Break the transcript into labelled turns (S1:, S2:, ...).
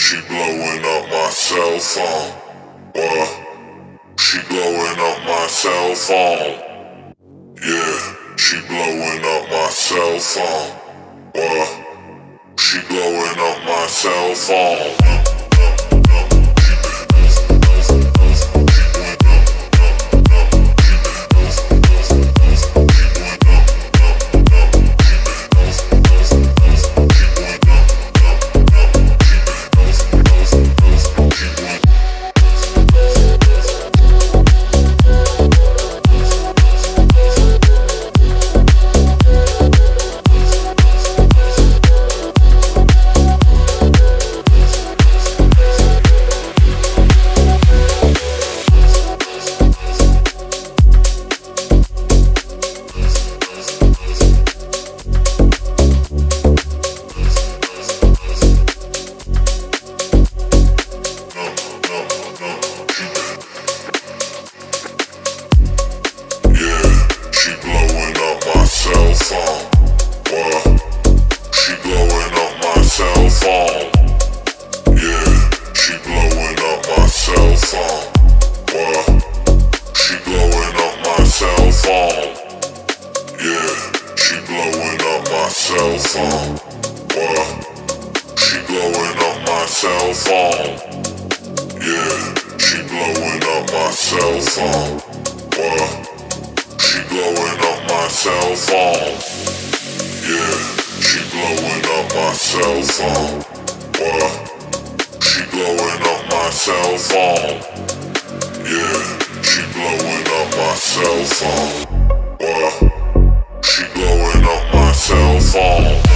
S1: She blowing up my cell phone. What? She blowing up my cell phone. Yeah, she blowing up my cell phone. What? She blowing up my cell phone. Cell phone. What? She blowing up my cell phone. Yeah, she blowing up my cell phone. What? She blowing up my cell phone. Yeah, she blowing up my cell phone. What? She blowing up my cell phone. Yeah, she blowing up my cell phone. What? She blowing up my cell phone.